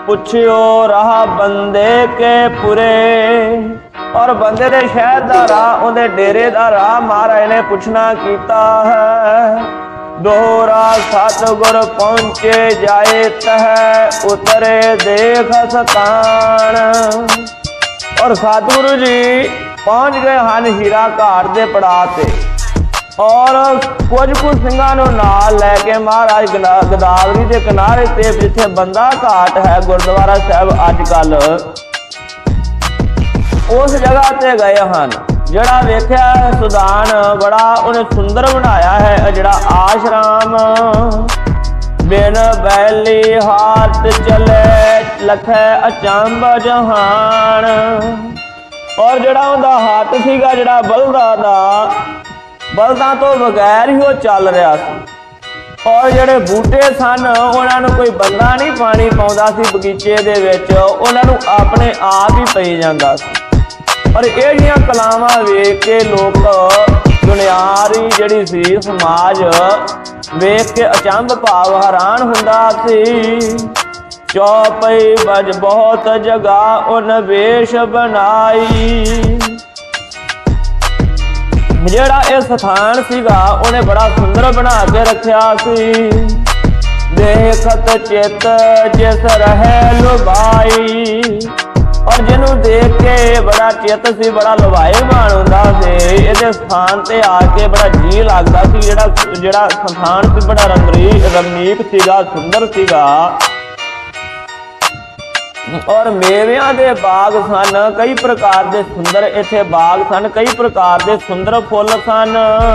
पुछियो रहा बंदे के पुरे। और बंदे दे शहर दा राह, उहदे डेरे दा राह महाराज ने पुछना कीता है। दोहरा सतगुर पहुंचे जाए तह उतरे देख सतान। और सतगुरु जी पहुंच गए हन हीरा घाट दे पड़ाव ते। और कुछ सिंघां नूं नाल लैके महाराज गदावरी के किनारे ते जिथे बंदा घाट है गुरुद्वारा साहब अजकल उस जगह ते गए हैं। जड़ा वेख्या सुदान बड़ा उन्हें सुंदर बनाया है। जड़ा आश्रम बिन बैली हाथ चले लखे अचंभ जहान। और जड़ा उनका हाथ सीगा जड़ा बलदा तो बगैर ही वो चल रहा सी। और जड़े बूटे सन उन्होंने कोई बंदा नहीं पानी पाउंदा सी बगीचे दे विच, उन्होंने अपने आप ही पई जांदा सी। और इहड़ियां कलावां वेख के लोग दुनियारी जिहड़ी सी समाज वेख के अचंभ भाव हैरान हुंदा सी। चौपई बज बहुत जगह उन वेश बनाई। जेड़ा ये स्थान सीगा उन्हें बड़ा सुंदर बना के रखा सी। देखत चित जिस रहे लुभाई। और जिन्हों देख के बड़ा चित सी बड़ा लुभाईमान हुंदा सी। इहदे स्थान ते आके बड़ा जी लगदा सी। जेड़ा स्थान सी बड़ा रमणीक सीगा, सुंदर सीगा। और मेविਆਂ दे बाग सन, कई प्रकार के सुंदर इत्थे बाग सन, कई प्रकार के सुंदर फुल सन।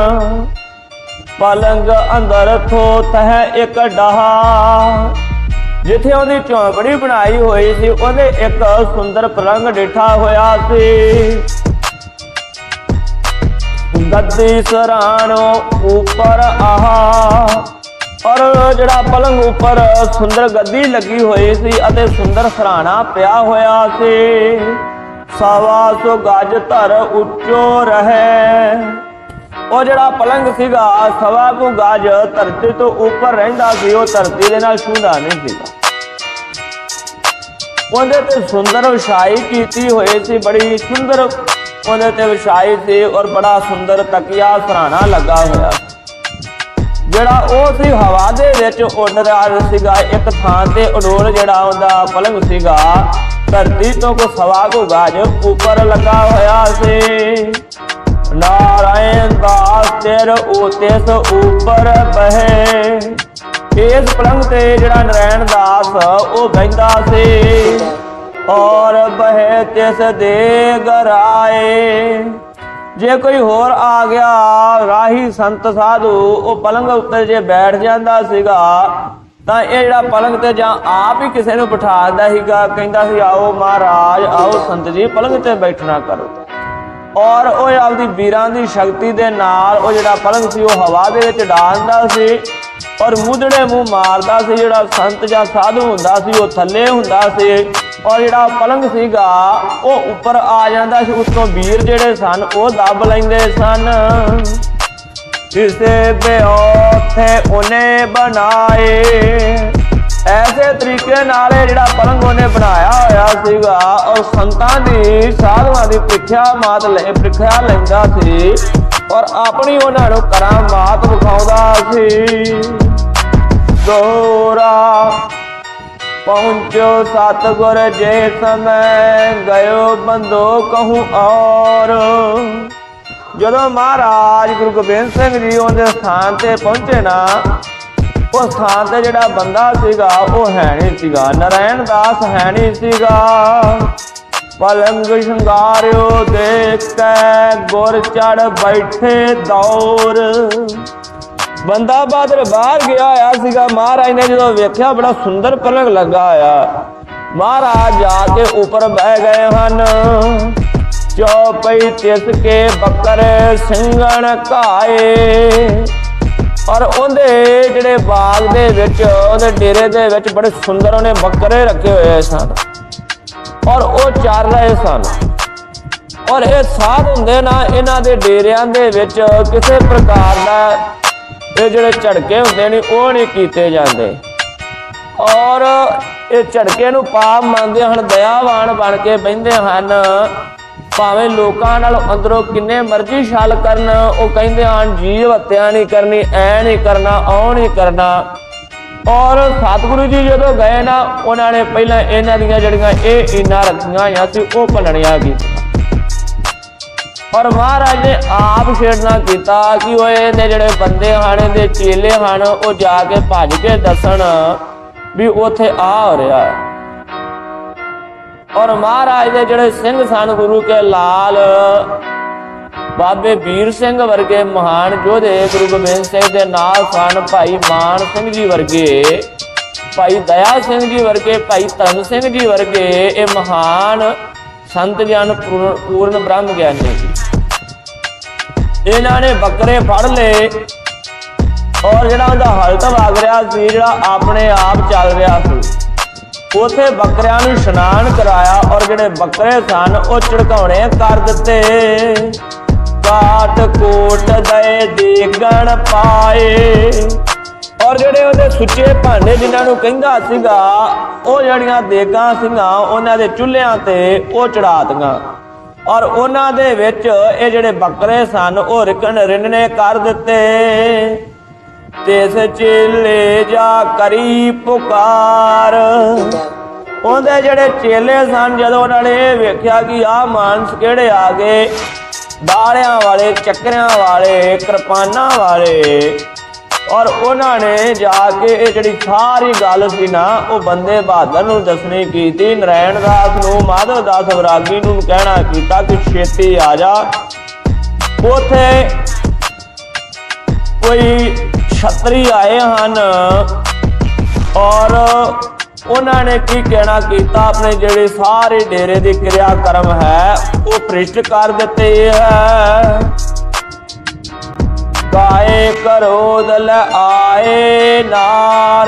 पलंग अंदर थो तह एक डहा। जिथे उहदी झोंपड़ी बनाई हुई सी उहदे एक सुंदर पलंग डिठा होया सी। गद्दी सराणो ऊपर आहा। और जड़ा पलंग ऊपर सुंदर गद्दी लगी हुई सी अते सुंदर सराहना पिया होया सी। सवा सौ गज धर उच्चो रहे। और जड़ा पलंग सीगा सवा को गज धरती तो ऊपर रहिंदा सी। वो धरती दे नाल छूंदा नहीं सीगा। उहदे ते सुंदर विछाई कीती हुई सी, बड़ी सुंदर उहदे ते विछाई सी। और बड़ा सुंदर तकिया सराहना लगा होया सी। जड़ा वो सी हवा दे विच उड़ रहा सीगा। एक थां ते उडोल जड़ा उहदा पलंग सीगा धरती तो को सवा को गज ऊपर लगा होया सी। नारायण दास तेर ओतेस ऊपर बहे। इस पलंग ते जड़ा नारायण दास वो बहिंदा सी। और बहे तिस दे गराए। जे कोई होर आ गया राही संत साधु वो पलंग उत्ते जे बैठ जांदा सीगा तां ये जिहड़ा पलंग ते जां आप ही किसी नूं बिठांदा सीगा, कहंदा सी आओ महाराज आओ संत जी पलंग ते बैठना करो। और वो आपदी वीरां दी शक्ति दे नाल वो जिहड़ा पलंग सी वो हवा दे विच डालदा सी। और मुदड़े मुँह मारदा सी। जिहड़ा संत जां साधु हुंदा सी वो थल्ले हुंदा सी। और जिहड़ा पलंग सीगा वो उपर आ जांदा सी। उत्तों वीर जिहड़े सन वो दब लैंदे सन। किसे बेओथे उन्हें बनाए। ऐसे तरीके नाल जिहड़ा पलंग उन्हें बनाया होया सीगा। और संतां दी साधुआं दी प्रीख्या लैंदा सी। और अपनी उन्हां नूं करामात विखाउंदा सी। दोहरा पहुंचो सतगुर जे समय गयो बंदो कहूँ और। जदों महाराज गुरु गोबिंद सिंह जी उहदे स्थान ते पहुंचे ना उस स्थान ते जिहड़ा बंदा सीगा वो है नहीं सीगा। नारायण दास है नहीं सीगा। पलंग शंगारियो देख के गुर चढ़ बैठे दौर। बंदा बहादुर बाहर गया होया सीगा। महाराज ने जो वेख्या बड़ा सुंदर पलंग लगा होया। महाराज जाके ऊपर बह गए हैं। चौपई तिस के बकरे सिंगण घाए। और उहदे जिहड़े बाग दे विच उहदे डेरे दे विच बड़े सुंदर उहने बकरे रखे हुए सन। और वो चर रहे सन। और ये साध हुंदे ना इन्हां दे डेरियां दे विच किसी प्रकार का ये जिहड़े झड़के हुंदे ने वो नहीं कीते जांदे। और ਇਹ ਝੜਕੇ ਨੂੰ ਪਾਪ ਮੰਨਦੇ ਹਨ, ਦਇਆਵਾਨ ਬਣ ਕੇ ਬਹਿੰਦੇ ਹਨ। ਭਾਵੇਂ ਲੋਕਾਂ ਨਾਲ ਅੰਦਰੋਂ ਕਿੰਨੇ ਮਰਜ਼ੀ ਛਲ ਕਰਨ, ਉਹ ਕਹਿੰਦੇ ਹਨ ਜੀਵ ਹੱਤਿਆ ਨਹੀਂ ਕਰਨੀ, ਐ ਨਹੀਂ ਕਰਨਾ, ਉਹ ਨਹੀਂ ਕਰਨਾ। ਔਰ ਸਤਿਗੁਰੂ ਜੀ ਜਦੋਂ ਗਏ ਨਾ, ਉਹਨਾਂ ਨੇ ਪਹਿਲਾਂ ਇਹਨਾਂ ਦੀਆਂ ਜਿਹੜੀਆਂ ਇਹ ਇਨਾਂ ਰੱਖੀਆਂ ਹੋਈਆਂ ਸੀ ਉਹ ਭੰਨਣੀਆਂ ਕੀਤੀਆਂ। और महाराज ने आप छेड़ना किया कि वो इहदे जिहड़े बंदे हन, इहदे चेले हन, वो जाके भज के दसन भी उत्थे आ हो रहा है। और महाराज के जिहड़े सिंह सन, गुरु के लाल बाबे वीर सिंह वर्गे महान योधे, गुरु गोबिंद सिंह के नाल सन भाई मान सिंह जी वर्गे, भाई दया सिंह जी वर्गे, भाई धर्म सिंह जी वर्गे, ये महान संत जन पूर्ण ब्रह्म ज्ञानी जी। इन्होंने बकरे फड़ ले और जिहड़ा उहदा हलत वग रहा सी, जिहड़ा अपने आप चल रहा सी, उथे बकरियां नूं इशनान कराया और जिहड़े बकरे सन वो झड़काउणे कर दिते। काट कोट दए देगण पाए और जिहड़े उहदे सुच्चे भांडे जिन्हां नूं कहिंदा सीगा, ਉਹ ਜਿਹੜੀਆਂ ਦੇਗਾਂ ਸੀਗੀਆਂ ਉਹਨਾਂ ਦੇ ਚੁੱਲ੍ਹਿਆਂ ਤੇ ਉਹ ਚੜਾਤੀਆਂ ਔਰ ਉਹਨਾਂ ਦੇ ਵਿੱਚ ਇਹ ਜਿਹੜੇ ਬੱਕਰੇ ਸਨ ਉਹ ਰਿੰਨਣੇ ਕਰ ਦਿੱਤੇ। ਤਿਸ ਚੇਲੇ ਜਾ ਕਰੀ ਪੁਕਾਰ, ਉਹਦੇ ਜਿਹੜੇ ਚੇਲੇ ਸਨ ਜਦੋਂ ਉਹਨਾਂ ਨੇ ਇਹ ਵੇਖਿਆ ਕਿ ਆਹ ਮਾਨਸ ਕਿਹੜੇ ਆ ਗਏ, ਦਾੜਿਆਂ वाले, ਚੱਕਰਿਆਂ वाले, ਕਿਰਪਾਨਾਂ वाले, और उन्होंने जाके जी सारी गल सी ना वो बंदे बहादुर नूं दसनी की थी। नारायण दास नूं, माधव दास वैरागी नूं कहना कीता कि छेती आ जा। उथे कोई छतरी आए हन और उन्होंने की कहना कीता, अपने जिहड़े सारे डेरे दी क्रियाक्रम है वो भ्रिष्ट कर दिते है। गाए करोध ल आए नार,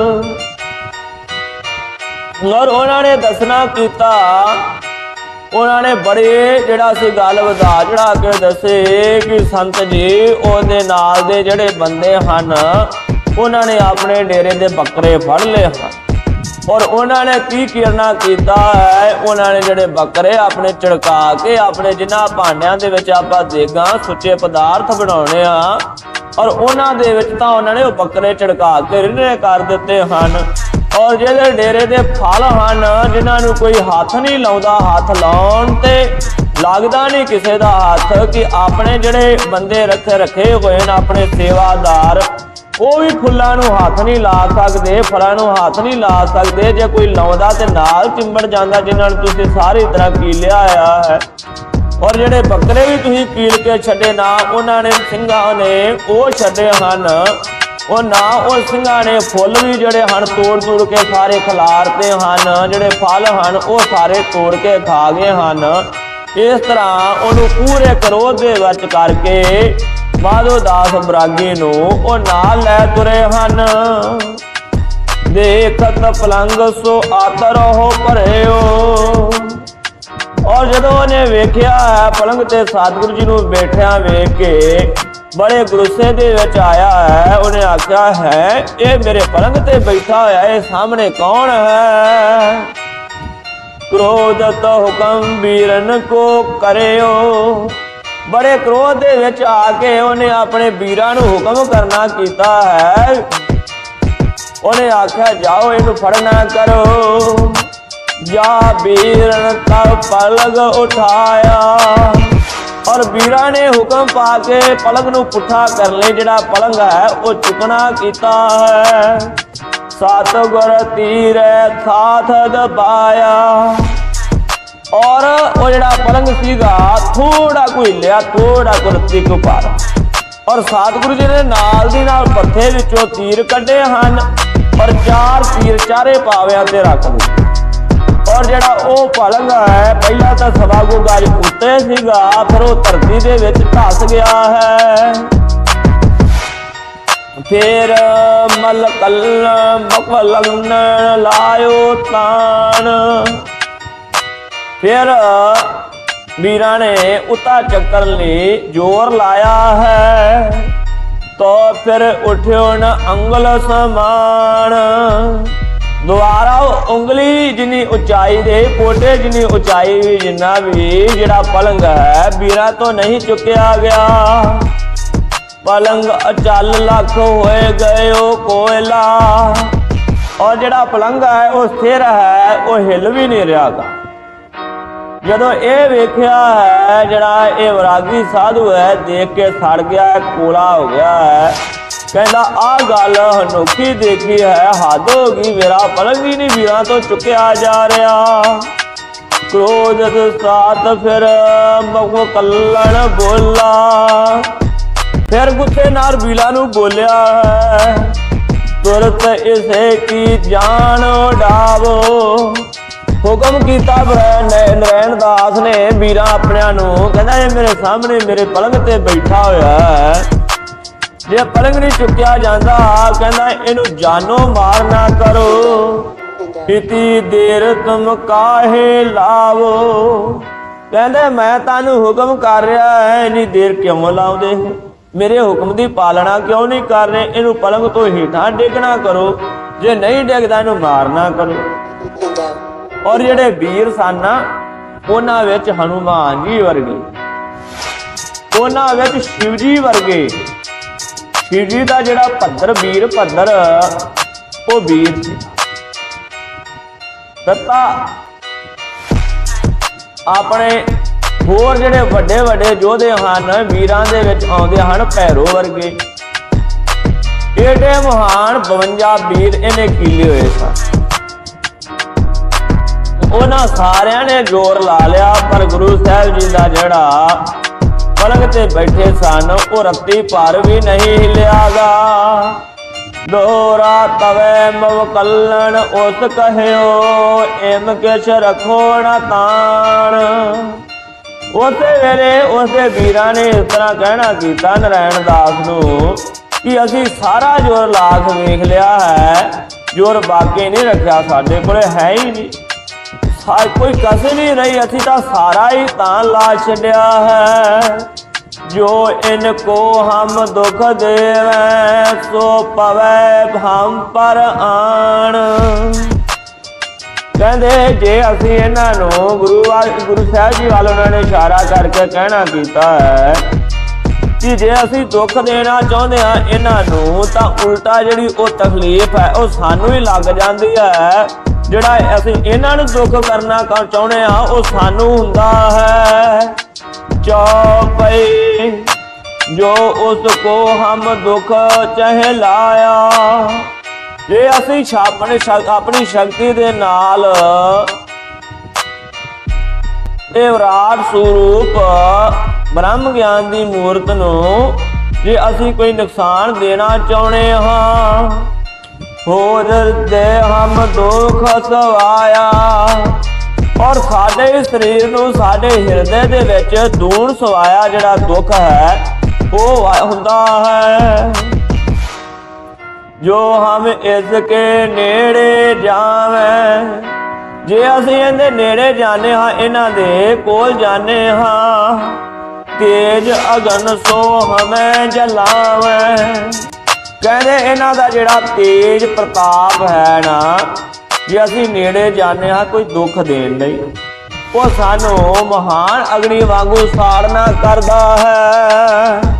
और उन्होंने दसना किया, उन्होंने बड़े जिहड़ा सी गल वधा चढ़ा के दसे कि संत जी उहदे नाल दे जिहड़े बंदे हन उन्होंने अपने डेरे दे बकरे फड़ ले हन और उन्होंने की करना किया है, उन्होंने जिहड़े बकरे अपने झड़का के अपने जिन्हां भांडियां दे विच आपां देगां सुच्चे पदार्थ बनाउणे आ और उन्हां दे विच तां उन्होंने वो बकरे झड़का के रिन्ने कर दिते हन। और जिहड़े डेरे दे फल हन जिन्हां नूं कोई हथ नहीं लाउंदा, हथ लाउण ते लगदा नहीं किसे दा हथ, कि अपने जिहड़े बंदे रखे होए ने अपने सेवादार, वो भी फुल्लां नूं हाथ नहीं ला सकते, फलां नूं हाथ नहीं ला सकते। जे कोई लाउंदा ते नाल चिंबड़ जांदा, जिन्हां नूं तुसीं सारी तरह कीलिया आया है। और जिहड़े बकरे भी तुसीं कील के छड्डे ना, उन्हां ने ਸਿੰਘਾਂ ने वो छड्डे हन, वो ना वो ਸਿੰਘਾਂ ने फुੱਲ भी जिहड़े हन तोड़ के सारे खिलारते हन, जिहड़े फल हन वो सारे तोड़ के खा गए हन। इस तरह उहनूं पूरे क्रोध दे विच करके माधव दास बरागी नूं ओ नाल लै तुरे हन। देखत पलंग सो आतर हो भरियो, और जदों उहने वेख्या है पलंग ते सतगुरु जी नूं बैठिया वेख के बड़े गुस्से दे विच आया है। उन्हें आख्या है ये मेरे पलंग ते बैठा होया है, सामने कौन है? क्रोधत हुक्म वीरन को करियो, बड़े क्रोध दे विच आके उन्हें अपने वीरां नूं हुक्म करना कीता है। उन्हें आख्या जाओ इनू फड़ना करो। या वीरन तब पलंग उठाया और वीरां ने हुक्म पाके पलंग नूं पुठा कर ले, जिहड़ा पलंग है वो चुकना कीता है। सतगुर तीर साथ दबाया और वो जिहड़ा पलंग सीगा थोड़ा को हिलिया, थोड़ा को रत्ती को पार, और सतगुरु जी ने नाल दी नाल पत्थे विचों तीर कड्डे हन और 4 तीर चारे पावियां ते रख दिते। और जिहड़ा वो पलंग है पहला तो सवा को गज उत्ते सीगा, फिर वो धरती दे विच धस गया है। फिर मलकलन लायो तान, फिर वीरा ने उता चक्कर ले जोर लाया है। तो फिर उठ्यो न अंगल समान, दोबारा उंगली जिनी ऊंचाई दे पोटे जिनी ऊंचाई भी जिन्ना भी जिहड़ा पलंग है वीरां तो नहीं चुकिया गया। पलंग अचल लख होए गए ओ कोयला, और जिहड़ा पलंग है वो स्थिर है, वो हिल भी नहीं रहा गा। जदों ये वेख्या है जिहड़ा ये वैरागी साधु है देख के सड़ गया है, कोला हो गया है। कहता आ गल अनोखी देखी है, हद होगी मेरा पलंग ही नहीं वीरां तो चुकिया जा रहा। क्रोध साथ फिर कल्लण बोला, फिर गुस्से नाल वीरां नूं बोलिया है, तुरत इसे की जान डावो। हुक्म किया नरैण दास ने वीरां अपनियां नूं, कहंदा ये मेरे सामने मेरे पलंग ते बैठा होया है, जे पलंग नहीं चुकिया जाता कहना इनू जानो मार ना करो। इतनी देर तुम काहे लावो, कहते मैं तानू हुक्म कर रहा है, इन्नी देर क्यों लाउंदे हो, मेरे हुक्म की पालना क्यों नहीं कर रहे। इनू पलंग तो हेठां डिगना करो, जे नहीं डिगदा इनू मारना करो। और जेडे वीर सन उन्हां विच हनुमान जी वर्गे, उन्हां विच शिव जी वर्गे, शिव जी का जिहड़ा भद्र वीर भद्र वो वीर सी। दत्ता अपने होर जिहड़े वड्डे वड्डे योधे हन वीरां दे विच आउंदे हन भैरो वर्गे, एडे महान 52 वीर इन्हें कीले होए सन। उन्हां सारियां ने जोर ला लिया, पर गुरु साहिब जी का जिहड़ा पलंग ते बैठे सन वो रत्ती पर भी नहीं हिलियागा। दोहरा तवे मव कल्लण उस कहियो, इम किश रखो न ताण। उस वेले उस वीरां ने इस तरह कहना कीता नरैण दास नूं कि असी सारा जोर लाख वेख लिया है, जोर बाकी नहीं रखा, साडे कोले है ही नहीं, कोई कसर नहीं रही, असी तो सारा ही तां ला छड्या है। जो इनको हम दुख देवे सो पवे हम पर आण। कहते जे असी इन्हां नूं गुरु साहिब जी वाल उन्होंने इशारा करके कहना कीता है कि जे असी दुख देना चाहुंदे हां इन्हां नूं तां उल्टा जिहड़ी वो तकलीफ है वो सानू ही लग जाती है। जिहड़ा असीं इन्हां नूं दुख करना चाहुंदे हां वो सानू हुंदा है। चौपई जो उसको हम दुख चाहे लाया, जे असीं अपनी शक्ति दे नाल ये विराट स्वरूप ब्रह्म ज्ञान की मूर्त नूं जे असीं कोई नुकसान देना चाहुंदे हां, होर दे हम दुख सवाया, और साडे शरीर नूं साडे हिरदे दे विच दूण सवाया जिहड़ा दुख है वो हुंदा है। जो हम इसके नेड़े जावें, जे असीं इहदे नेड़े जाने हां, इन्हां दे कोल जाने हां, तेज अगन सो हमें जलावें। कहते इन्हां दा जिहड़ा तेज प्रताप है ना, जे असीं नेड़े जाने हां कोई दुख देण लई, वो सानू महान अग्नि वांगू साड़ना करदा है।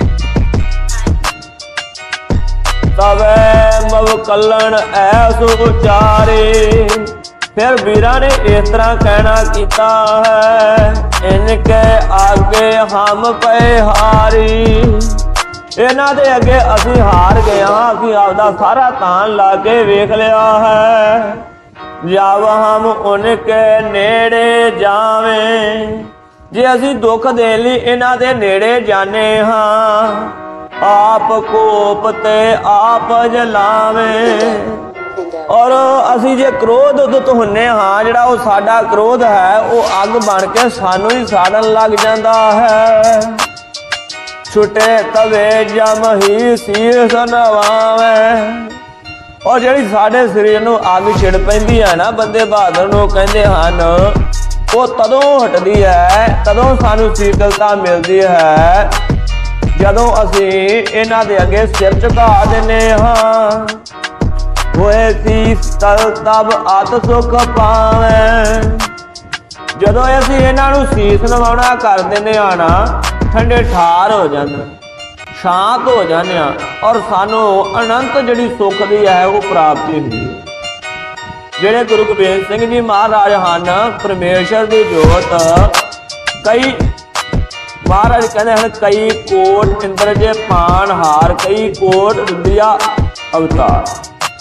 तवे मव कल्लण ऐसो उचारे, फिर वीरां ने इस तरह कहना कीता है, इनके आगे हम पे हारी, इन्हां दे अगे असीं हार गए हां, असीं आपदा सारा तान ला के वेख लिया है। जब हम उनके नेड़े जावें, जे असीं दुख देण लई इन्हां दे नेड़े जाने हां, आप कोप ते आप जलावें। और असी जे क्रोध उदत हुन्ने हाँ, जिहड़ा वो साडा क्रोध है वो अग बन के सानू ही साड़न लग जाता है। छुटे तवे जम ही शीश नवावें, और जिहड़ी साडे शरीर नूं अग छिड़ पैंदी है ना, बंदे बहादुर नूं कहंदे हन, वो तदों हटदी है, तदों सानू शीतलता मिलदी है जदों असी इन्हां दे अगे सिर झुका दिंदे हां। होए शीस तल तब अत सुख पावै। जदों असीं इन्हां नूं शीस नवाउणा कर दिंदे आ ना, ठंडे ठार हो जांदे, शांत हो जाने और सानू अनंत जिहड़ी सुख दी है वो प्राप्ति हुंदी है। जिहड़े गुरु गोबिंद सिंह जी महाराज हन, परमेश्वर दी जोत, कई महाराज कहते हैं कई कोट इंद्र जे पान हार, कई कोट विद्या अवतार,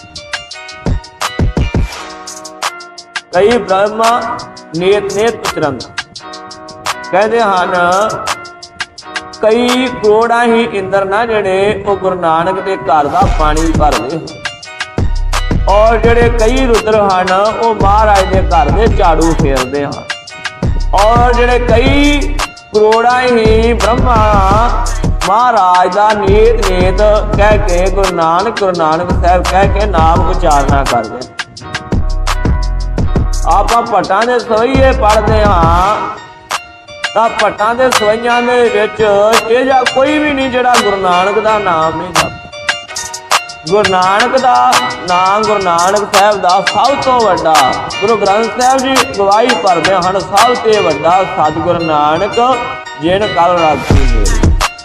कई ब्रह्मा नेत नेत उचरंग। कहते हैं कई करोड़ा ही इंद्र ना जिहड़े वो गुरु नानक दे घर दा पानी भरदे हैं, और जिहड़े कई रुद्र हन वो महाराज दे घर दे झाड़ू फेरदे हैं, और जिहड़े कई करोड़ा ही ब्रह्मा महाराज दा नेत नेत कह के गुरु नानक साहब कह के नाम उचारना करदे। आपां भट्टां दे सवैये पढ़दे हां तां भट्टां दे सवैयां दे विच इह जिहा कोई भी नहीं जिहड़ा गुरु नानक दा नाम नहीं जपदा। गुरु नानक दा नाम, गुरु नानक साहब दा सब तो वड्डा, गुरु ग्रंथ साहब जी गवाही भरदे हन, सब ते वड्डा सतगुरु नानक जिन कल राखी मेरी।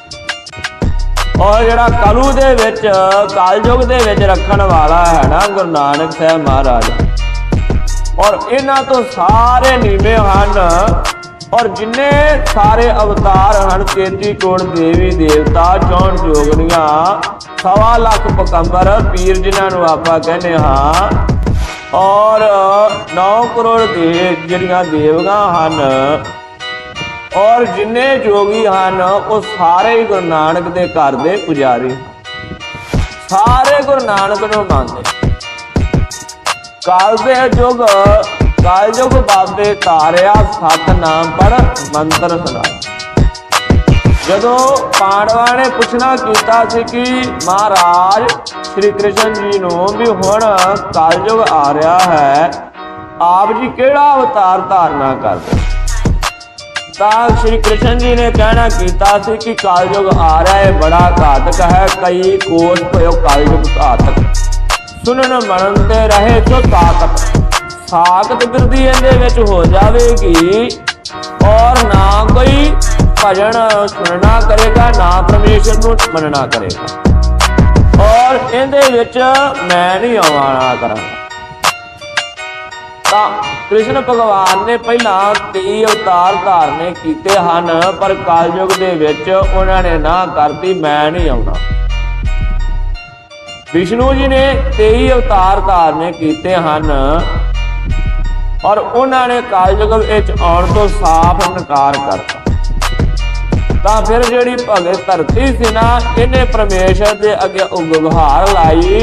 और जिहड़ा कलू दे विच कलयुग दे विच रखण वाला है ना गुरु नानक साहब महाराज, और इन्हां तो सारे नीवे हन, और जिन्ने सारे अवतार हन, 33 करोड़ देवी देवता, 64 जोगनियां, 1.25 लाख पकंबर पीर जिन्हां नूं आपां कहने हां, और 9 करोड़ जिहड़ियां देवगां हन, और जिन्ने जोगी हन वो सारे ही गुरु नानक दे घर दे पुजारी, सारे गुरु नानक नूं मनदे। काल युग बाबे तारिया सतनाम पर मंत्र सुना। जदों पांडवां ने पुछना कीता सी कि महाराज श्री कृष्ण जी नूं भी हुण कलयुग आ रहा है, आप जी केड़ा अवतार धारना करदे? तां श्री कृष्ण जी ने कहना कीता सी कि कलयुग आ रहा है, बड़ा घातक है, कई कोस पयो कलयुग घातक, सुनन मनन ते रहे तो ताकत, साकत बिरदी इहदे विच हो जावेगी, और ना कोई भजन सुनना करेगा, ना परमेश्वर नूं मनना करेगा, और इहदे विच मैं नहीं आवाना करांगा। तां कृष्ण भगवान ने पहला 23 अवतार धारने कीते हन, पर कलयुग दे विच उन्हां ने ना करती, मैं नहीं आउणा। विष्णु जी ने 23 अवतार धारने कीते हन, और उन्होंने कलयुग विच आउण तो साफ इनकार करता। तां फिर जिहड़ी भगत धरती सी ना, इन्हें परमेश्वर दे अगे गुहार लाई,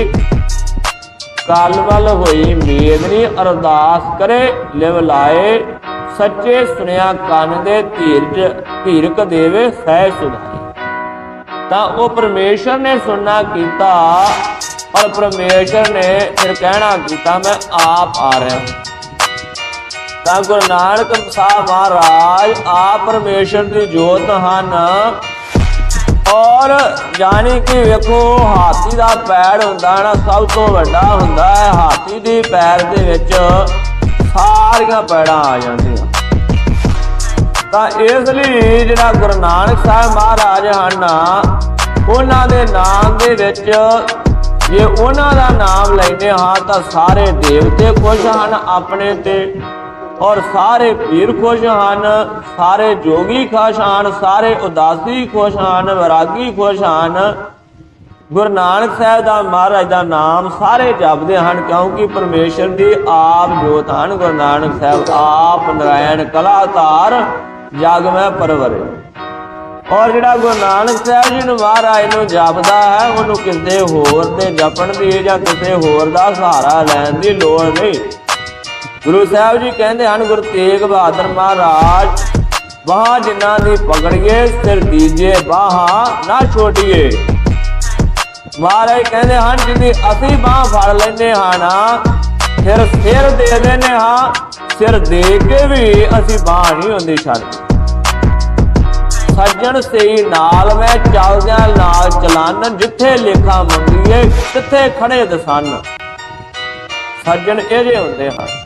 कलवल होई मेदनी, अरदास करे लिव लाए, सच्चे सुनिया कन दे धीरक देवे सह सुधाई। तां वो परमेश्वर ने सुनना कीता, और परमेश्वर ने फिर कहना कीता मैं आप आ रहा हूं। तां गुरु नानक साहब महाराज आप परमेश्वर की जोत हन, और जानी कि वेखो हाथी का पैर हुंदा ना सब तो वड्डा हुंदा है, हाथी दी पैर दे विच सारियां पैड़ां आ जांदियां। तां इसलिए जिहड़ा गुरु नानक साहब महाराज हन, उन्हां दे नाम दे विच जे उन्हां दा नाम लैंदे हां तां सारे देवते खुश हन अपने ते, और सारे पीर खुश हन, सारे जोगी खुश हन, सारे उदासी खुश हन, वैरागी खुश हन। गुरु नानक साहब दा महाराज दा नाम सारे जपदे हन, क्योंकि परमेश्वर दी आप जोत हन। गुरु नानक साहब आप नारायण कलाधार जग में परवरे। और जिहड़ा गुरु नानक साहब जी नूं महाराज नूं जपदा है, उहनूं किसी होर दे जपण दी जां किसी होर दा सहारा लैण दी लोड़ नहीं। गुरु साहब जी कहते हैं गुरु तेग बहादुर महाराज, बाहां जिन्हां दी पकड़िए सिर दीजिए बाहां ना छोड़िए। महाराज कहते हैं जिंदी असी बाह फड़ लेने हाँ ना, फिर सिर दे देने हाँ, सिर दे के भी असी बाह नहीं होंदी छड्डदी। सज्जन सही नाल मैं चलदियां नाल चलान, जिथे लेखा मंगीए तिथे खड़े दसन। सज्जन इहे हुंदे हन।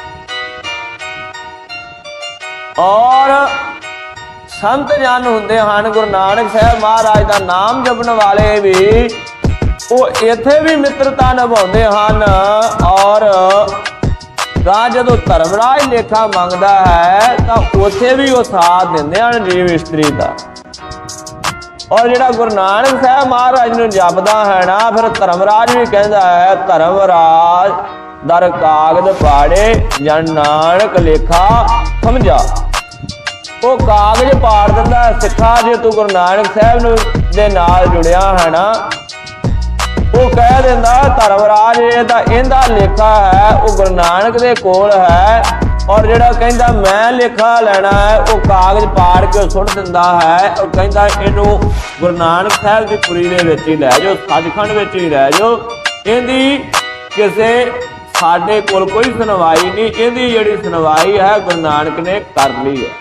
और संत जन हुंदे हन गुरु नानक साहब महाराज का नाम जपण वाले भी वो इत्थे भी मित्रता निभाउंदे हन। और जदों धर्मराज लेखा मंगदा है तो उत्थे भी वो साथ दिंदे हन जीव इस्त्री का। और जिहड़ा गुरु नानक साहब महाराज नूं जपदा है ना, फिर धर्मराज भी कहंदा है धर्मराज दर कागद पाड़े जन नानक लेखा समझा। वो कागज पाड़ दिंदा सिखा जे तू गुरु नानक साहब नूं दे नाल जुड़िया है ना। वो कह दिंदा धर्मराज इहदा लेखा है वो गुरु नानक दे कोल है। और जिहड़ा कहंदा मैं लेखा लेना है वो कागज पाड़ के सुट दिंदा है। और कहंदा इहनूं गुरु नानक साहब दी पुरी दे विच ही लै जाओ, सचखंड विच ही रह जाओ, इहदी किसे साडे कोल कोई सुनवाई नहीं, इहदी जिहड़ी सुनवाई है गुरु नानक ने कर ली है।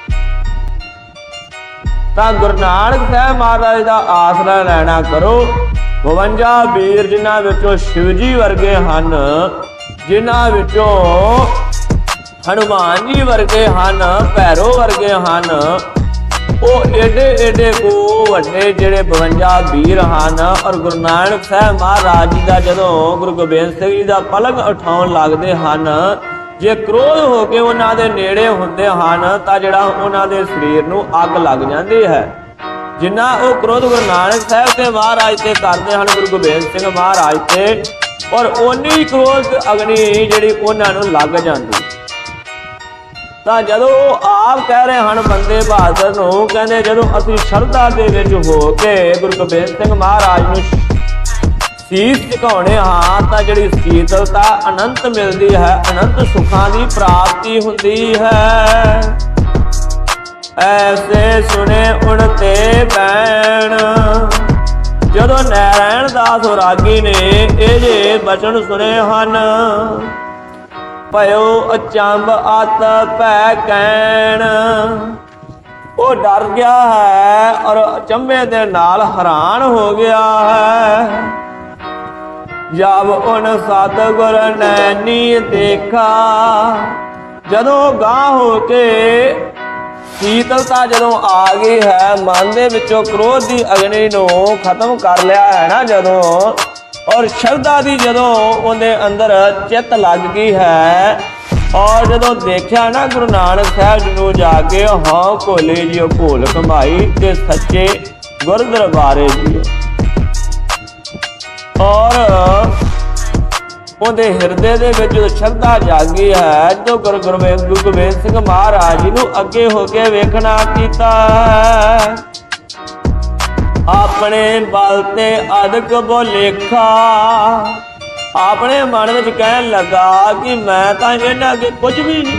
तां गुरु नानक साहब महाराज दा आसरा लेना करो। 52 वीर जिन्हां विचों शिव जी वर्गे हन, जिन्हां विचों हनुमान जी वर्गे हन, भैरो वर्गे हन, वो एडे एडे को वड्डे जिहड़े 52 वीर हन। और गुरु नानक साहब महाराज जी का जदों गुरु गोबिंद सिंह जी का पलंग उठाउण लगदे हन, जे क्रोध हो के उन्हां दे नेड़े हुंदे हन तां जिहड़ा उन्हां दे शरीर नूं अग लग जांदी है। जिन्ना वो क्रोध गुरु नानक साहब ते महाराज ते करदे हन गुरु गोबिंद सिंह महाराज ते, और उन्नी क्रोध अग्नि जिहड़ी उन्हां नूं लग जांदी। तां जदों आप कह रहे हन बंदे बहादुर नूं, कहंदे जदों असीं शरधा दे विच हो के गुरु गोबिंद सिंह महाराज नूं शीश झुकाउने हाँ तां जिहड़ी शीतलता अनंत मिलदी है, अनंत सुखां दी प्राप्ति हुंदी है। ऐसे सुने उड़ते बैण। जदों नारायण दास रागी ने ये बचन सुने हन, पयो अचंभ अत पै कैण। वो डर गया है और अचंभे दे नाल हैरान हो गया है। जब उन सतगुर नैनी देखा, जदों गांह हो के शीतलता जदों आ गई है, मन दे विचों क्रोध की अग्नि नूं खत्म कर लिया है ना जदों, और श्रद्धा दी जदों उहदे अंदर चित लग गई है। और जदों देखा ना गुरु नानक साहब जी नूं जाके, हाँ भोले जी भोल कमाई ते सच्चे गुर दरबारे जी। और उहदे हिरदे दे विच श्रद्धा जागी है। जो गुरु गोबिंद सिंह महाराज जी नूं अगे होके वेखना कीता, अपने बल ते अदक भुलेखा। अपने मन विच कहन लगा कि मैं तां इन्हां अगे कुछ भी नहीं।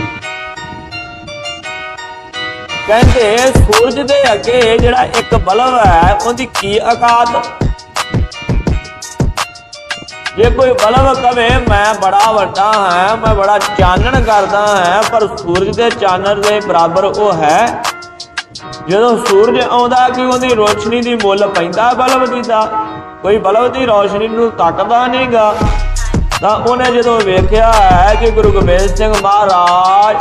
कहंदे सूरज दे अगे जिहड़ा एक बल्ब है उहदी की औकात। जे कोई बल्ब कहे मैं बड़ा वड्डा है, मैं बड़ा चानण करदा है, पर सूरज के चानण के बराबर वो है। जदों सूरज आउंदा कि उहदी रोशनी की मुल पैंदा बल्ब दी दा, कोई बल्ब की रोशनी नूं तकदा नहीं गा। तां उहने जदों वेखिया है कि गुरु गोबिंद सिंह महाराज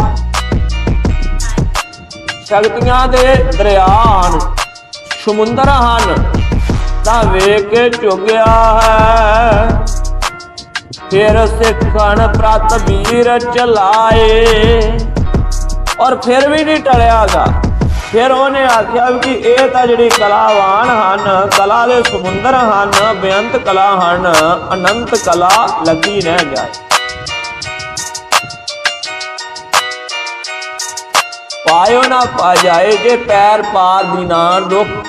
शक्तियां दे दरिया हन, समुंदर हन, तां वेख के चुगिया है। फिर सिखण प्रत वीर चलाए, और फिर भी नहीं टलियागा। फिर उन्हें आख्या कि यह तो जी कलावान हैं, कला के समुंदर हैं, बेअंत कला हैं, अनंत कला लगी रह जाए। पायो ना पा जाए जे पैर पार दी ना दुख।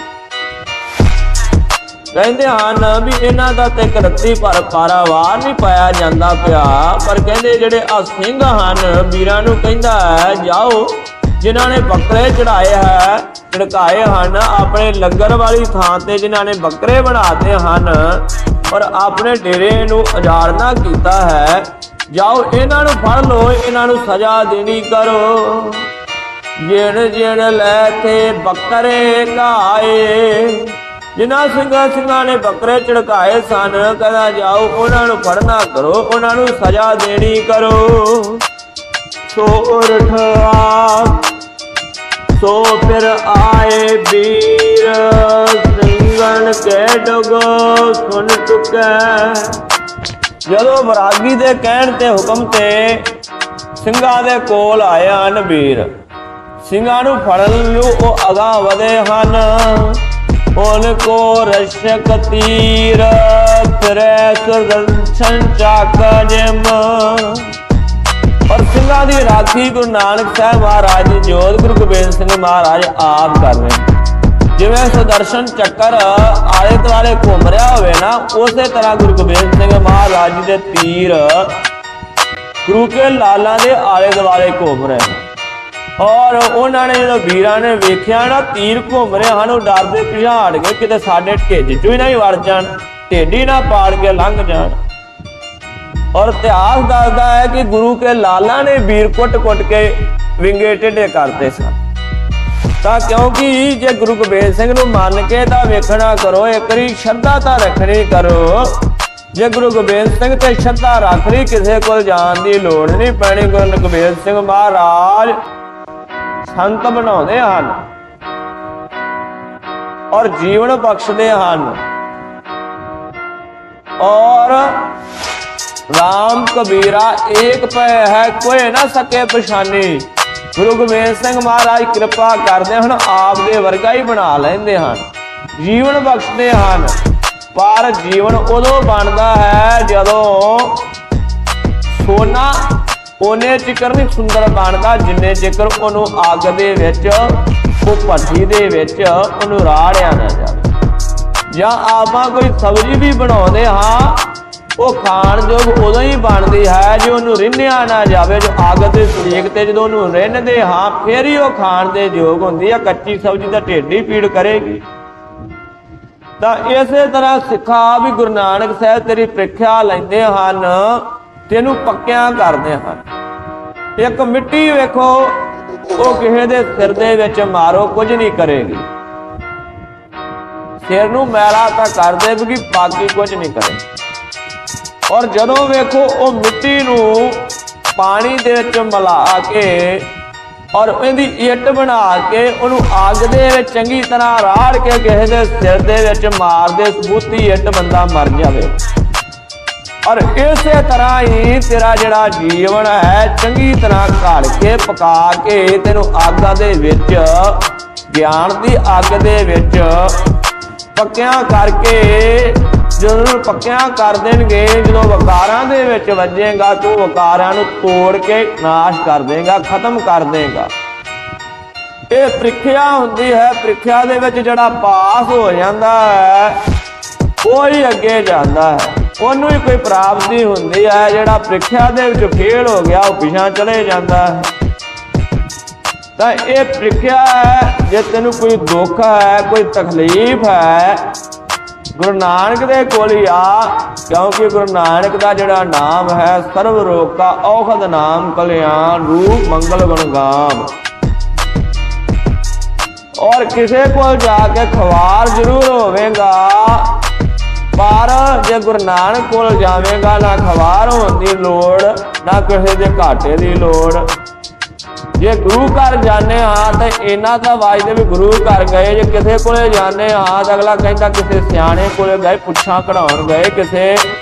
कहते हैं भी इन्हों का तो एक रत्ती पर पारावार नहीं पाया जाता पिया, पर कहते जेडे आ सिंह हैं वीरां नूं कहंदा है जाओ, जिन्होंने बकरे चढ़ाए है झड़काए हैं, अपने लंगर वाली थां ते जिन्होंने बकरे बनाते हैं और अपने डेरे नूं उजाड़ना कीता है, जाओ इन्हां नूं फड़ लो, इन्हां नूं सजा देनी करो। जिन जिन लै थे बकरे गाए, जिन्हां ਸਿੰਘਾਂ ने बकरे झड़काए सन, कहना जाओ उन्हां नूं फड़ना करो, उन्हां नूं सजा देनी करो। सो उठ सो फिर आए वीर, ਸਿੰਘਣ के डुग सुन चुकै। जदों वैरागी दे कहण ते हुक्म ते ਸਿੰਘਾਂ दे कोल आए हन वीर, ਸਿੰਘਾਂ नूं फड़न लू ਉਹ अगां वधे हन। उनको रक्षक तीर फिरै सुदर्शन चाक जिम। और ਸਿੰਘਾਂ ਦੀ राखी गुरु नानक साहब महाराज जी जोध गुरु गोबिंद सिंह महाराज आप कर रहे। जिवें सुदर्शन चक्कर आले दुआले घूम रहा होवे ना, उसे तरह गुरु गोबिंद सिंह महाराज जी दे तीर गुरु के लालां दे आले दुआले घूम रहे। और उन्होंने जो वीरां ने वेख्या ना तीर घूम रहे हैं, डरते पिछाड़ गए किते साडे ढिड चों ही ना वड़ जाण, ढिड ही ना पाड़ के लंघ जाण। और इतिहास दसदा है कि गुरु के लाला ने वीर कुट कुट के विंगे टेढ़े करते सन। तां क्योंकि जे गुरु गोबिंद सिंह नूं मन के तां वेखना करो, एक बारी श्रद्धा तां रखनी करो। जे गुरु गोबिंद सिंह ते श्रद्धा रख ली, किसी को जाण दी लोड़ नहीं पैनी। गुरु गोबिंद सिंह महाराज संत बनाउंदे हन और जीवन बख्शदे हन। और राम कबीरा एक पै है कोई ना सके पछानी। गुरु गोबिंद सिंह महाराज कृपा करदे हन, आप दे वर्गा ही बना लैंदे हन, जीवन बख्शदे हन। पर जीवन उदों बनदा है जदों सोना ओने चिकर नहीं सुंदर बनता जिन्ने चिकर उन्हों अग दे विच भट्ठी दे विच उन्हों राड़िया ना जाए। जां आपां कोई सब्जी भी बनाउंदे हाँ, वो खाण जोग उदों ही बनती है जो उन्हों रिन्निया ना जाए। जो अग दे सलीक ते जदों उन्हों रिन्नदे हाँ फिर ही वो खाण दे योग हुंदी है। कच्ची सब्जी तां ढिड ही पीड़ करेगी। तां इसे तरह सिखा भी गुरु नानक साहब तेरी प्रीख्या लैंदे हन, तेनू पक्कियां करदे हन। एक मिट्टी वेखो वो किसी दे सिर दे विच मारो कुछ नहीं करेगी, सिर नू मैला तां कर देगी बाकी कुछ नहीं करेगी। और जदों वेखो वो मिट्टी नू पानी दे विच मिला के और उहदी इट बना के उहनू अग दे विच चंगी तरह राड़ के किसी दे सिर दे विच मार दे, सबूती इट बंदा मर जावे। और इसे तरह ही तेरा जिहड़ा जीवन है चंगी तरह घड़ के पका के तेनू अग दे विच ज्ञान दी अग दे विच पक्कियां करके जदों पक्कियां कर देणगे, जदों वकारां दे विच वजेगा तू वकारां नू तोड़ के नाश कर देगा, खत्म कर देगा। ये प्रीख्या हुंदी है। प्रीख्या दे विच जिहड़ा पास हो जांदा है वो ही अगे जांदा है, उन्होंने ही कोई प्राप्ति होंदी है। जिहड़ा प्रीख्या दे विच फेल हो गया वो पिछां चले जाता है। तो ये प्रीख्या है, जे तेनू कोई दुख है कोई तकलीफ है, गुरु नानक दे कोल ही आ। क्योंकि गुरु नानक दा जिहड़ा नाम है सर्व रोग का औखद नाम, कल्याण रूप मंगल गुणगाम। और किसी को जाके खवार जरूर होवेगा, पर जे गुरु नानक कोल जावेगा ना खवार होने की लोड़ ना किसी के घाटे की लोड़। जे गुरु घर जाने हाँ तो इन्ना तो वाजदे भी गुरु घर गए, जे किसी को जाने हाँ तो अगला कहता किसी सियाणे को गए, पुछां कढ़ाउण गए, किसी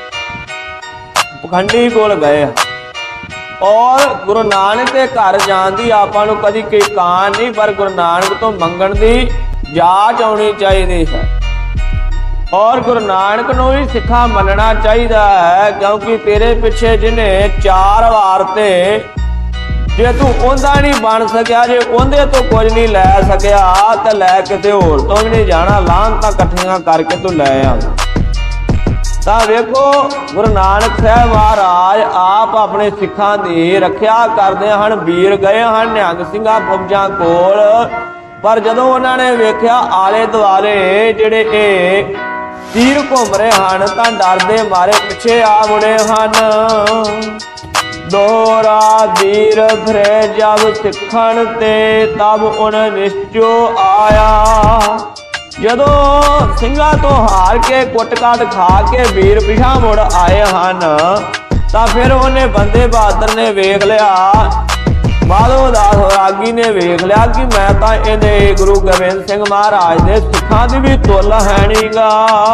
पखंडी कोल गए। और गुरु नानक के घर जान की आपां नूं कदी कोई कान नहीं, पर गुरु नानक तो मंगण की जाच आउणी चाहिए है। और गुरु नानक नूं ही सिखा मनना चाहिए है। क्योंकि तेरे पिछे जिन्हें 4 वार ते जे तू उहदा नहीं बन सकिया, जे उहदे तो कुछ नहीं लै सकिया तो लै किसी होर तो भी नहीं जाना, लाहनतां इकट्ठियां करके तू लै आ। तां वेखो गुरु नानक साहब महाराज आप अपने सिखां दी रखिया करदे हन। वीर गए हन निहंग सिंघां फौजां कोल, पर जदों उन्होंने वेख्या आले दुआले जिहड़े ये तीर घूम रहे हैं तां डरदे मारे पिछे आ मुड़े हन। दोहरा वीर फिरे जब सिखण ते तब उन निश्चो आया, जदों ਸਿੰਘਾਂ तो हार के कुट-काट खा के वीर पिछा मुड़ आए हन तां फिर उन्हें बंदे बहादुर ने वेख लिया, माधो दास रागी ने वेख लिया कि मैं तां इहदे गुरु गोबिंद सिंह महाराज दे सिखां दी भी तुल है नहीं गा।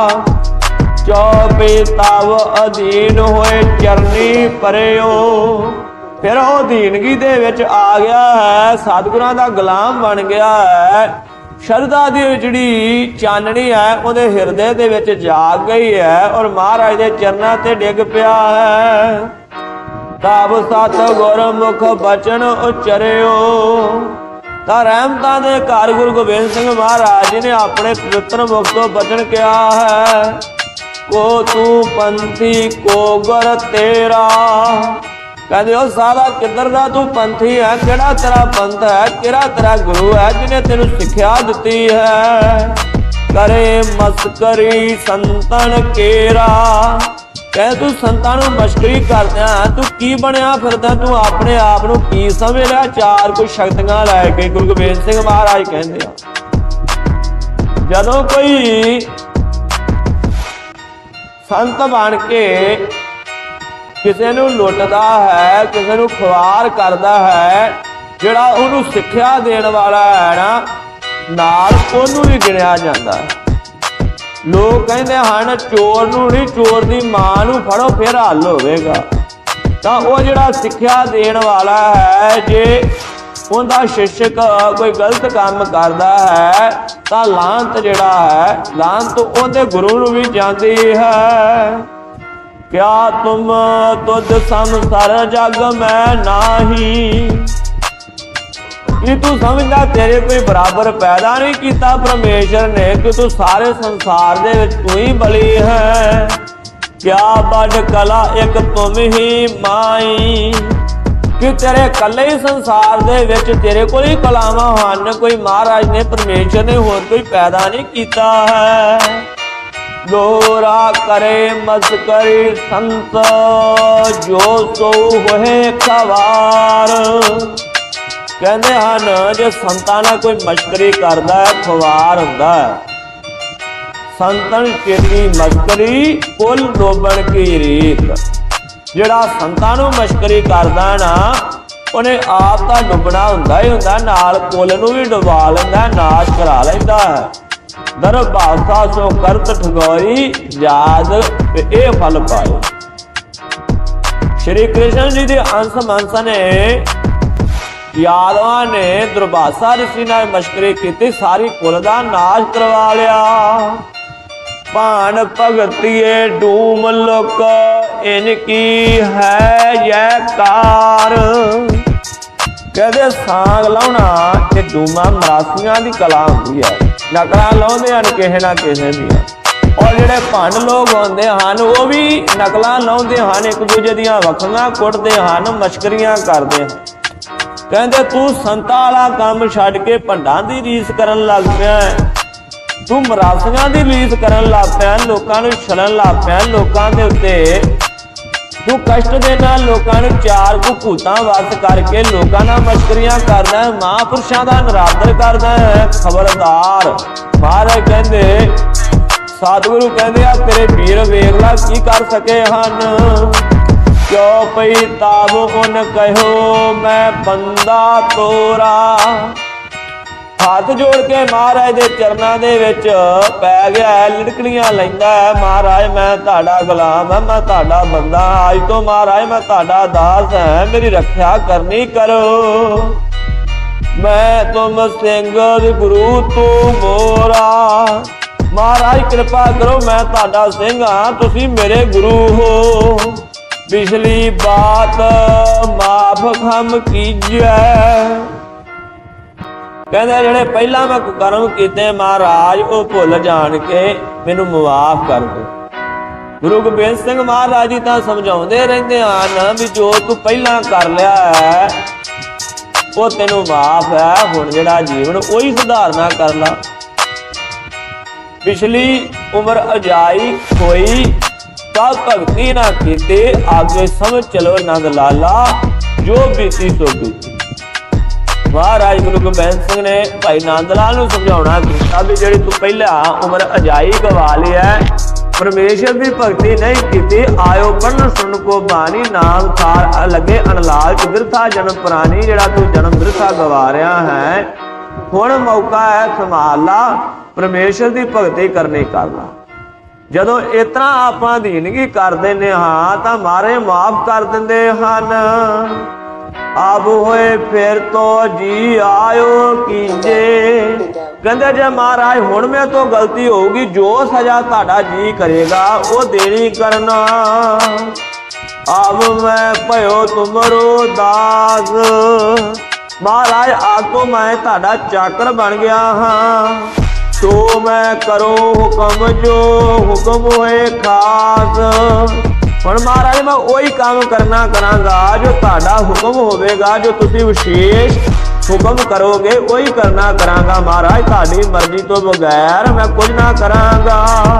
चौपे तव अधीन होए चरनी परियो, फिर वो अधीनगी दे विच आ गया है, सतगुरां दा गुलाम बन गया है। शरदा दी जिहड़ी चाननी है उहदे हिरदे दे विच जाग गई है और महाराज दे चरनां ते डिग पिया है। तब सत गुरमुख बचन उचरियो, तां रहमतां दे घर गुरु गोबिंद सिंह महाराज जी ने अपने पवित्र मुख तो बचन किया है। को तू पंथी को गुर तेरा, कहते हो सारा किधर दा तू पंथी है, केड़ा तेरा पंथ है, केड़ा तेरा गुरु है जिन्हें तेनू सिक्ख्या दिती है। करे मस्करी संतन केरा, कह तू संतां नू मस्करी करदा, तू की बनया फिरदा, तू अपने आप नू की समझ लिया चार कुछ शक्तियां लैके। गुरु गोबिंद सिंह महाराज कहंदे आ जदों कोई संत बन के किसी नू लुटदा है, किसी नू खुआर करदा है, जिहड़ा उहनू सिक्ख्या देण वाला है ना, नाल उहनू भी गिणिया जांदा है। लोग कहंदे हन चोर नू नहीं, चोर दी मां नू फड़ो फिर हल होवेगा। तां ओह जिहड़ा सिक्ख्या देण वाला है, जे उहदा शिक्षक कोई गलत काम करदा है तां लानत जिहड़ा है, लानत उहदे गुरु नू भी जांदी है। क्या तुम तुझ संसार जग में नाही, कि तू समझदा तेरे कोई बराबर पैदा नहीं किया परमेश्वर ने, कि तू सारे संसार दे विच तू ही बली है। क्या बड़ कला एक तुम ही माई, कि तेरे कले ही संसार दे विच तेरे कोल ही कलावां हन, कोई महाराज ने परमेश्वर ने होर कोई पैदा नहीं किया है। दोहरा करे मस्करी संत जो सो होए खवार, कहते हैं जो संतां नाल कोई मस्करी करता है खवार हुंदा है। संतन चेती मस्करी कुल डोबण की रीत, जिहड़ा संतां नूं मस्करी करदा ना उन्हें आप तां डुबना हुंदा ही हुंदा, नाल कुल नूं भी डुबा लैंदा, नाश करा लैंदा है। दर भाषा सो करत ठगोरी याद ए फल पाए। श्री कृष्ण जी के अंश मंस ने यादवा ने दुर्भाषा ऋषि नाल मशकरी की, सारी कुल दा नाश करवा लिया। भान भगतिए डूम लोक इनकी है जयकार, कहते सांग लाउणा ते डूमा मरासियां दी कला हुंदी है, नकलां लाउंदे हन किसे ना किसे दी। और जिहड़े भंड लोग होंदे हन वो भी नकलां लाउंदे हन, एक दूजे दियां वखियां कुटदे हन, मशकरियां करदे हन। कहंदे तू संतां वाला काम छड्ड के भंडां दी रीस करन लग पिया, तू मरासियां दी रीस करन लग पिया, लोकां नूं छलण लग पिया, लोकां दे उत्ते तू कष्ट देना, लोकां नूं चार भूतां वस करके लोकां नाल मशकरियां करदा है, महापुरुषां दा निरादर करदा है। खबरदार महाराज कहंदे, सतगुरु कहंदे आ तेरे वीर वेख ला की कर सके हन। क्यों पई ताब उन कहो मैं बंदा तोरा, हाथ जोड़ के महाराज दे चरनां दे विच पै गया है, लिड़कड़ियां लैंदा है, महाराज मैं तुहाडा गुलाम है, मैं तुहाडा बंदा, अज तो महाराज मैं तुहाडा दास है, मेरी रक्षा करनी करो। मैं तुम सिंह गुरु तू मोरा, महाराज कृपा करो मैं तुहाडा सिंह हाँ, तुसी मेरे गुरु हो। पिछली बात माफ हम कीजिए, कहते जिहड़े पहला मैं कर्म कीते महाराज वो भुल जान के मैनू माफ कर दो। गुरु गोबिंद सिंह महाराज जी तां समझाउंदे रहिंदे हन भी जो तू पहला कर लिया है वो तेनू माफ है, हुण जिहड़ा जीवन उही सुधारना कर ला। पिछली उम्र अजाई होई तब भगती ना कीती, आगे समझ चलो नंद लाला जो बीती सो बीती। महाराज गुरु गोबिंद सिंह ने भाई नंद लाल नूं समझाउणा कीता भी जिहड़ी तू पहला उम्र अजाई गवा ली है, परमेश्वर की भगती नहीं की, आयो पढ़न सुन को बानी, नाम सार लगे अनलाल बिरथा जन्म पुरानी। जिहड़ा तू जन्म बिरथा गवा रहा है, हुण मौका है संभाल ला, परमेश्वर की भगती करनी कर ला। जदों इतना आपां अधीनगी कर देने हाँ तां मारे माफ कर दिंदे हन। अब होए फिर तो जी आयो कीजे, कहते जे महाराज हुण मैं तो गलती होगी, जो सजा तुहाडा जी करेगा वो देनी करना। अब मैं भयो तुमरो दास, महाराज आज तो मैं तुहाडा चाकर बन गया हाँ, तो मैं करो हुक्म जो हुक्म होए खास। हुण महाराज मैं वही काम करना करांगा जो तुहाडा हुक्म होवेगा, जो तुसीं विशेष हुक्म करोगे वही करना करांगा। महाराज तुहाडी मर्जी तो बगैर मैं कुछ ना करांगा।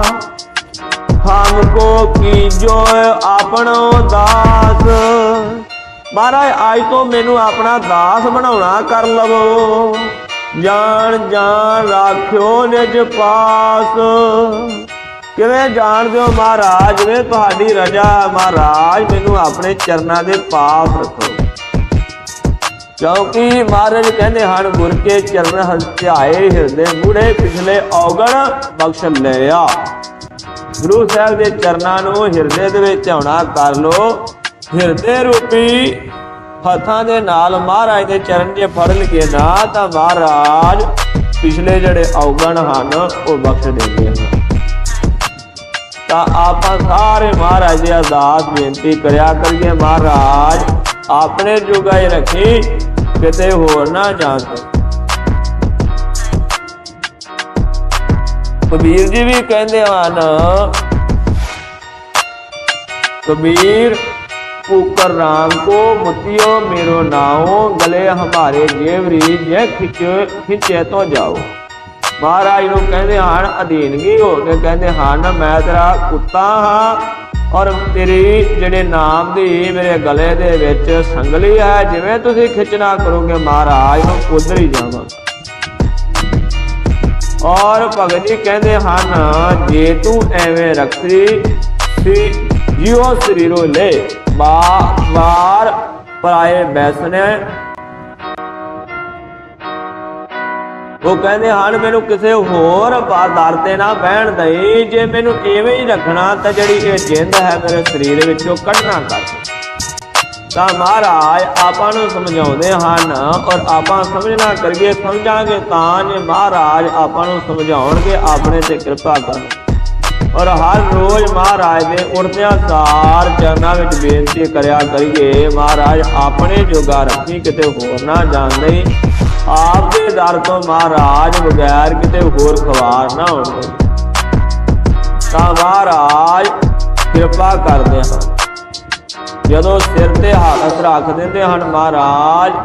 हमको कीजो आपनो दास, महाराज आज तो मैनू अपना दास बनाउणा कर लवो। जान जान राख्यो निज पास, किवें जाणदे हो महाराज जिवें तुहाडी रजा महाराज मैनू अपने चरनां दे पास रखो। क्योंकि महाराज कहंदे हन गुर के चरण हत्याए हिरदे मूढ़े पिछले औगण बख्श लिया। गुरु साहब दे चरनां नूं हिरदे दे विच होना कर लो। हिरदे रूपी हत्थां दे नाल महाराज दे चरण जे फड़ लईए ना तां महाराज पिछले जिहड़े औगण हन वो बख्श देंदे हन। आप सारे महाराज जी अरदास बेनती करया करिए, महाराज अपने जुगा ही रखी किते होर ना जान। कबीर जी भी कहते हैं, कबीर पुकर राम को मुतियो मेरो नाओ, गले हमारे जेवरी जे खिंचे तो जाओ। महाराज नूं कहंदे हन अधीनगी हो के कहंदे हन मैं तेरा कुत्ता हाँ और तेरी जिहड़े नाम दी मेरे गले दे विच संगली है, जिवें तुसीं खिचना करोगे महाराज मैं उधर ही जावांगा। और भगत जी कहंदे हन जे तू एवें रखी जियो शरीरो ले, बार पराए बैसने। वो कहते हैं मैनू किसी होर दर ते ना बहन दई, जे मैनू इवें ही रखना तो जिहड़ी ये जिंद है मेरे शरीर विचों कढ़ना कर। तां महाराज आपां नूं समझाउंदे हन और आपां समझना करिए, समझांगे तां जे महाराज आपां नूं समझाउणगे, अपने ते कृपा करन। और हर रोज महाराज दे उड़दियां सार चरनां विच बेनती करया करिए, महाराज अपने जोगा रखी किते होर ना जाण दई। आप दे दर तो महाराज बगैर किते होर खवार ना होवे तां महाराज कृपा करदे हन। जदों सिर ते हत्थ रख दिंदे हन महाराज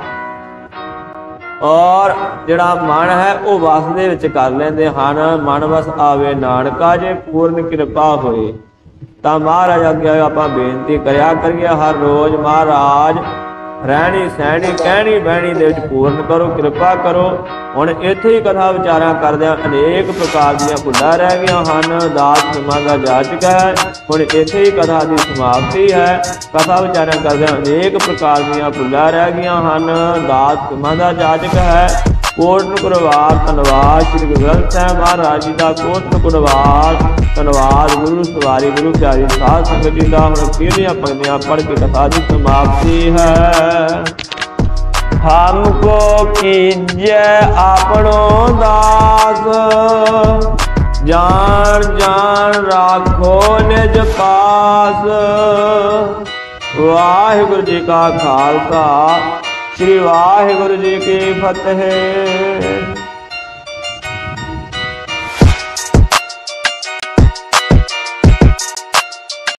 और जिहड़ा मन है वो वस दे विच कर लैंदे हन। मन वस आवे नानका जे पूर्ण कृपा होए। तां महाराज अगे आपां बेनती करया करिए, हर रोज महाराज रहनी सहनी कहनी बहनी दे विच पूर्ण करो, कृपा करो। हुण इत्थे ही कथा विचारा करदिआं अनेक प्रकार दीआं भुल्लां रह गईआं हन। दास सिमां दा जाचक है, हुण इत्थे ही कथा दी समाप्ति है। कथा विचारा करदिआं अनेक प्रकार दीआं भुल्लां रह गईआं हन। दास सिमां दा जाचक है। कोटन गुणवाद धन्नवाद श्री गुरु ग्रंथ साहिब महाराज जी का कोटन गुणवाद धन्नवाद। गुरु सवारी गुरु प्यारी साध संगत जी का हुण पीढ़ियां पंक्तियां पढ़ के कथा की समाप्ति है। हमको कीजे आपनो दास, जान जान राखो निज पास। वाहिगुरु जी का खालसा श्री वाहिगुरु जी की फतेह।